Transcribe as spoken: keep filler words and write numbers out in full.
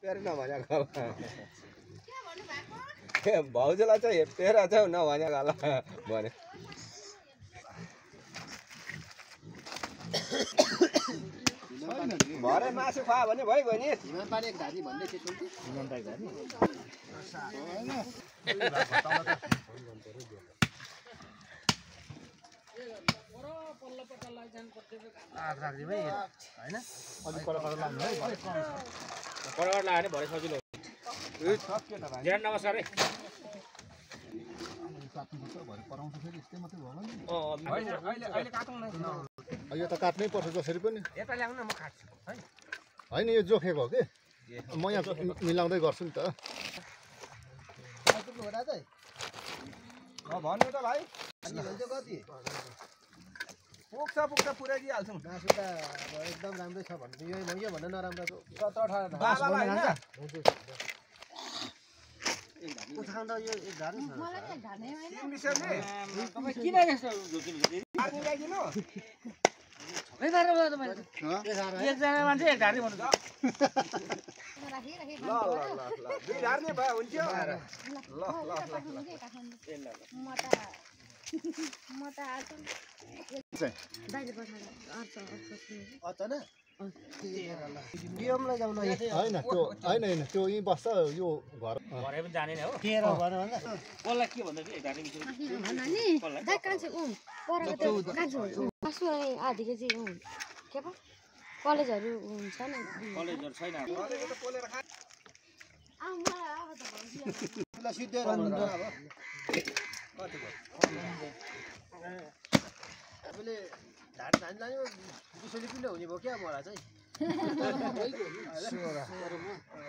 हेपेर नभनेको भाउजूलाई चाहिँ हेपेर चाहिँ नभनेको होला भने भरे मासु खुवा भने भयो भने हिमालपानी एक धारी भन्दै थियो नि हिमालपानी धारी आग राख्दै भाइ हैन अलि परपर लाग्नु है परपर लाग्यो भने भरे सजिलो ज्यान नमस्कार है साथी हुन्छ भरे पराउँछ फेरि यस्तै मात्रै भयो नि अ अहिले अहिले काटौँ न यो त काट्नै पर्छ जसरी पनि यता ल्याउन म काट्छु है हैन यो जोखेको हो के म यहाँ मिलाउँदै गर्छु नि त कति हो दाजु म भन्नु त भाइ अनि भन्छ कति पुग्छ पुग्छ पुरै दिइहाल्छौँ मासु त अब एकदम राम्रै छ भन्नु यो यो भन्नु नराम्रो सत्र अठार बाबालाई हैन उठाउँदा यो एक धार छ मलाई त धानै हैन तिमीसँग तपाई किन यस्तो झुकिनु आर्मी ल्याइदिनु छकै बारे भयो तपाईले एक जना मान्छे एक धारी भन्नु ल ल ल ल दुई धार्ने भए हुन्थ्यो ल ल म त म त आज दाइले पठाएर अर्थ अर्थ अचन बियमलाई जाउँ न हैन त्यो हैन हैन त्यो यही बस्छ यो घर घरै पनि जाने नै हो के र भन भन्दा कसलाई के भन्दा एक धारी मिल्छ भन नि दाइ कान्छ उ परको त्यो कान्छ मासु आधी केजी उ के पो कलेजहरु हुन्छ नि कलेजहरु छैन कलेजको त पोलेर खा आ मलाई अब त भन्छ ल सिद्धेर अब कति भयो मैले धान धान लायो बिसोली पिलो हुने भयो क्या मलाई चाहिँ